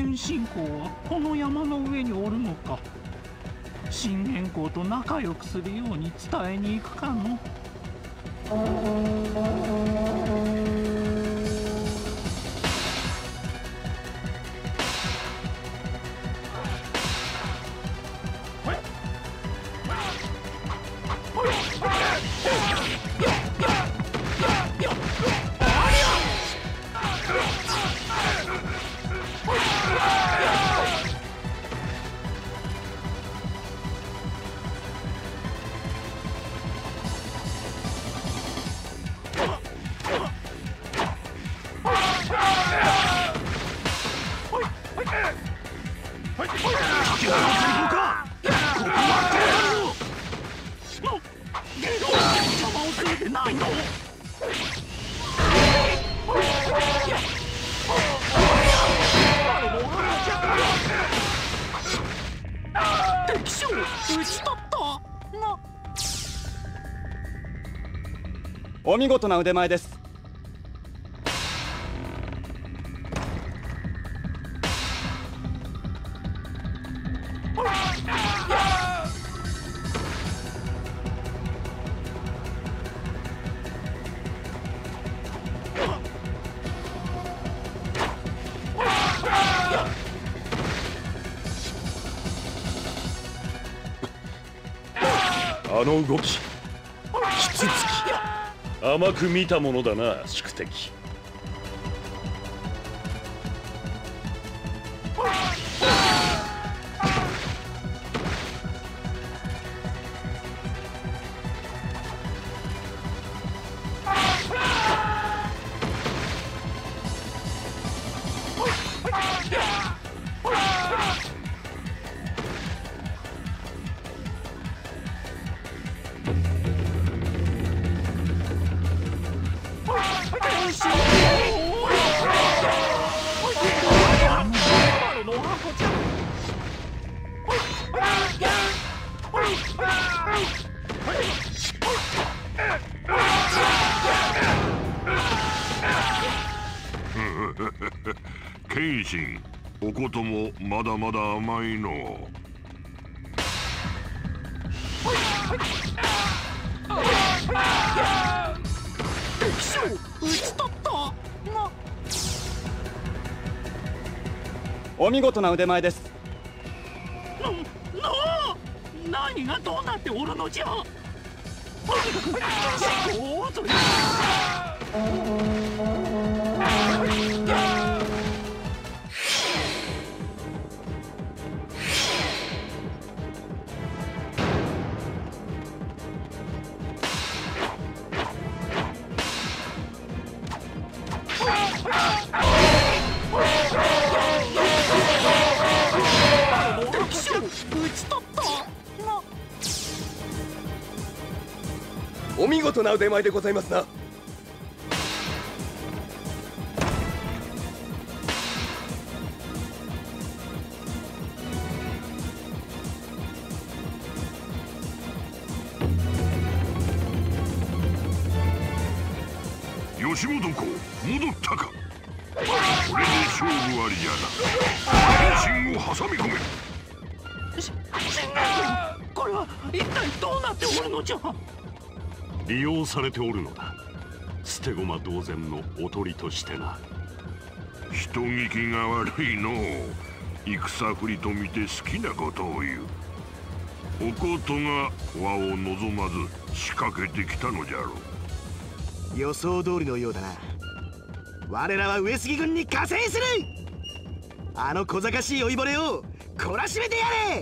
純真公はこの山の上におるのか。信玄公と仲良くするように伝えに行くかの。 お見事な腕前です。 あの動き、キツツキ、甘く見たものだな、宿敵。 謙信、おこともまだまだ甘いの。 敵将討ち取ったな。 お見事な腕前です。 何がどうなっておるのじゃ。とにかく信仰を追うという。 お見事な腕前でございますな。 吉本公、戻ったか。これで勝負ありじゃな。謙信を挟み込め。 信玄君、これは一体どうなっておるのじゃ。 利用されておるのだ。捨て駒同然のおとりとしてな。 人聞きが悪いのう。戦振りと見て好きなことを言う。おことが和を望まず仕掛けてきたのじゃろう。予想通りのようだな。我らは上杉軍に加勢する。あの小賢しい老いぼれを懲らしめてやれ。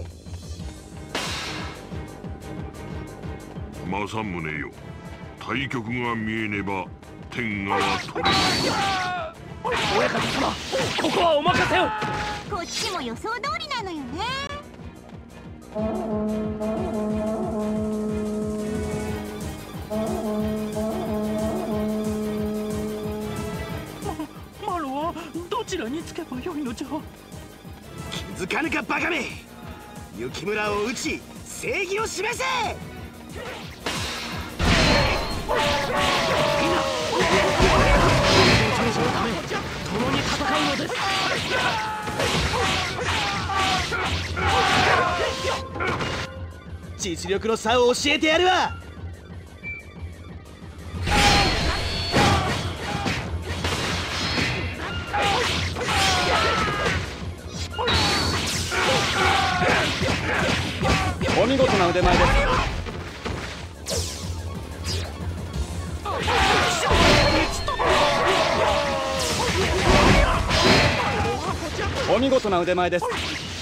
政宗よ、対局が見えねば天下は取れない。 親方様、ここはお任せを。 こっちも予想通りなのよね。 マロはどちらにつけばよいのじゃ。 気づかぬかバカめ。雪村を討ち正義を示せ。 共に戦うのです。 実力の差を教えてやるわ。 お見事な腕前です。お見事な腕前です。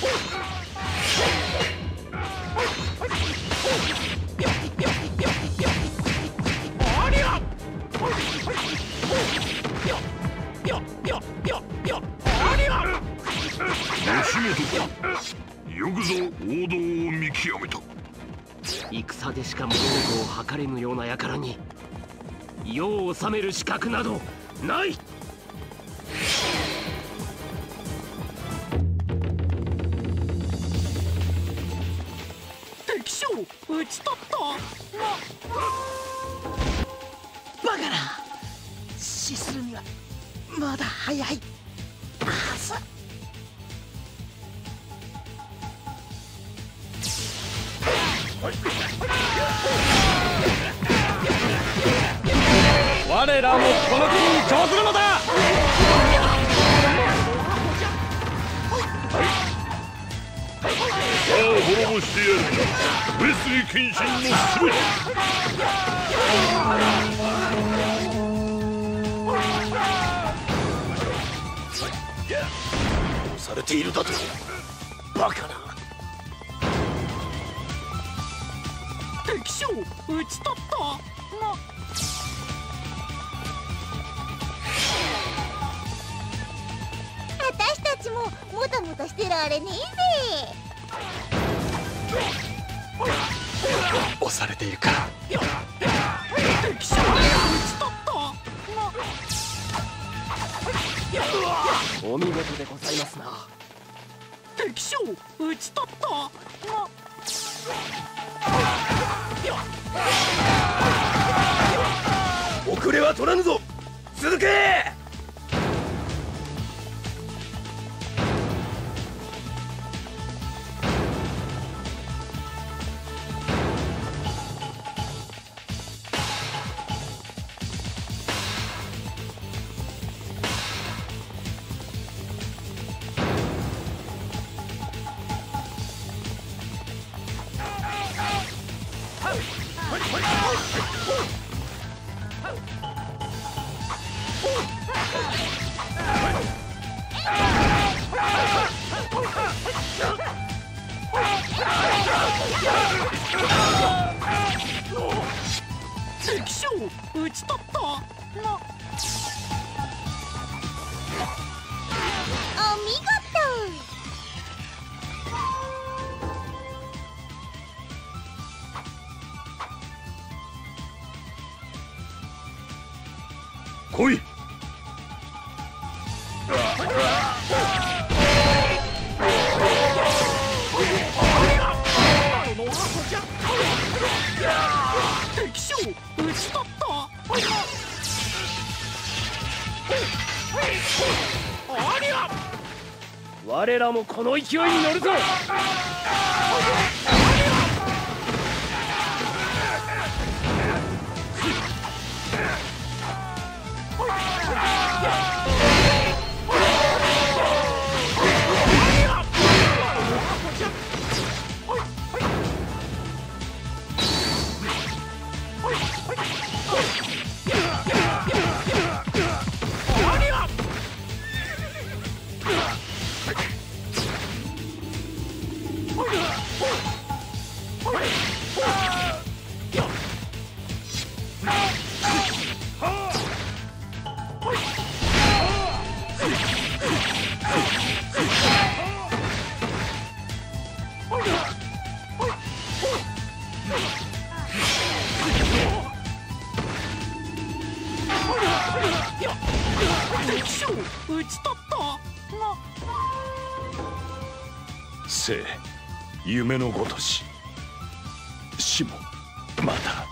吉本か、よくぞ王道を見極めた。 戦でしか物事を測れぬような輩に世を治める資格などない。 敵将討ち取った。 バカな、死するにはまだ早いはず。 我らもこの国に乗するのだ。 さあ滅ぼしてやるんだ、上杉謙信のすべて。 押されているだと。バカな。 敵将討ち取った。 私たちももたもたしてられねえぜ。 押されているか。 敵将討ち取った。 お見事でございますな。 敵将討ち取った。 遅れは取らぬぞ。続け。 敵将討ち取った。 お見事。 来い。 敵将討ち取った。 我らもこの勢いに乗るぞ。 敵将討ち取った。 生夢のごとし、死もまた。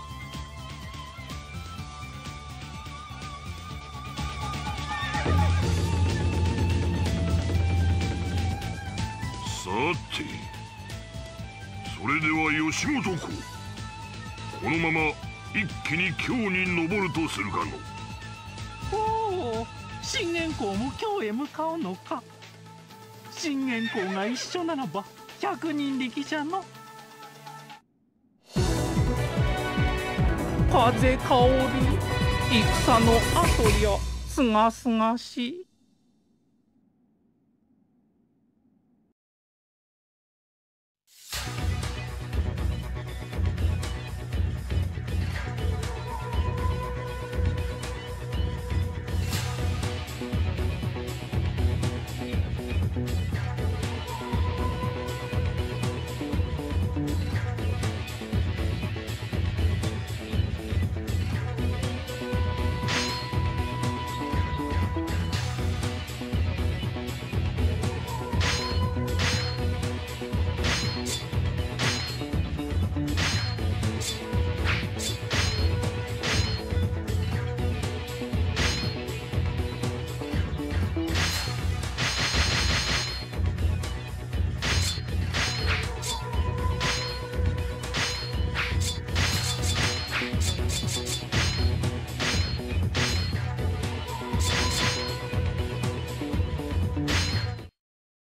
さて、そそれでは吉本公、このまま一気に京に登るとするかの。 おお、信玄公も京へ向かうのか。信玄公が一緒ならば100人力じゃの。風香る戦の後よ、すがすがしい。